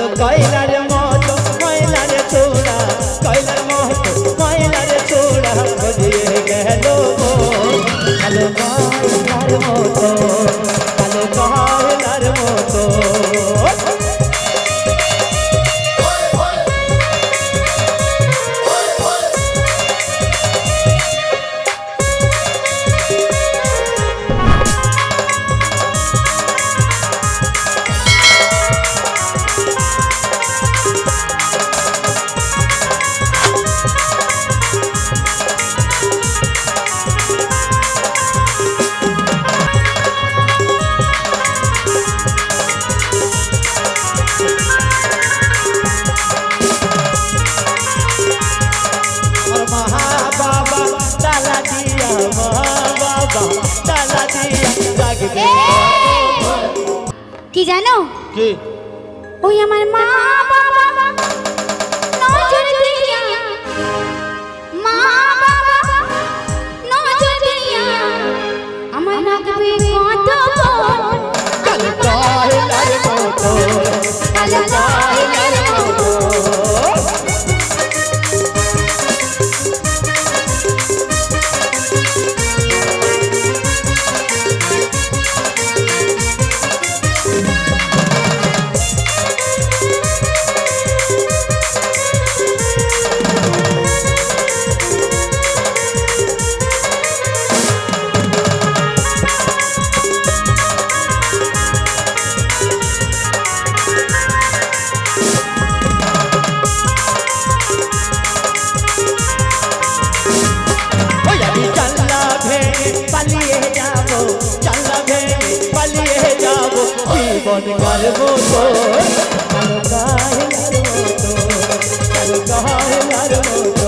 কালো কয়লার মতো ময়লার চূড়া কয়লার মতো ময়লার চূড়া গজিয়ে গেল কালো কয়লার মতো কালো কয়লার মতো কি জানো কি ওই আমার মা বাবা নজর দিয়া মা বাবা নজর দিয়া আমার রাখবে কত কালো কয়লার মতো কালো কয়লার মতো জীবন গর্ব কালো কয়লার মতো কালো কয়লার মতো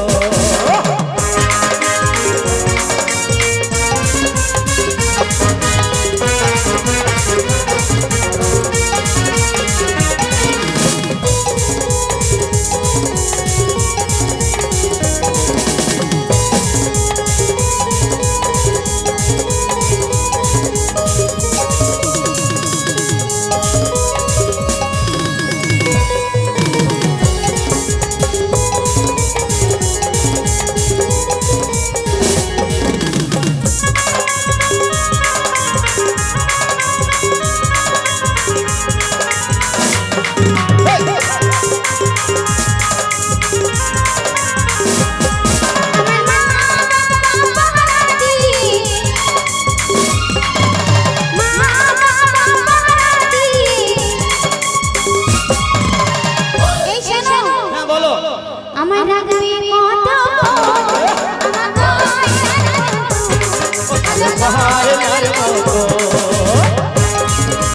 আমার রাখবে কত কালো কয়লার মতো